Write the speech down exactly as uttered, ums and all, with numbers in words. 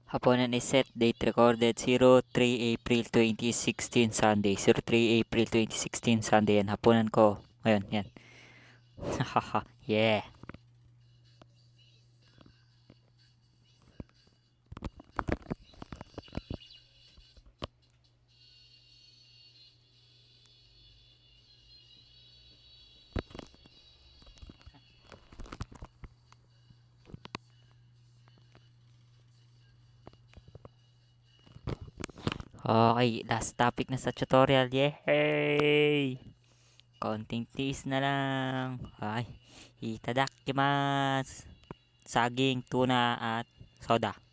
Hapunan is set. Date recorded zero three April twenty sixteen Sunday. zero three April twenty sixteen Sunday. Yan. Hapunan ko. Ngayon. Yan. Hahaha. Yeah. Okay, last topic na sa tutorial. Yay! Konting tiis na lang. Ay, itadakimasu. Saging, tuna, at soda.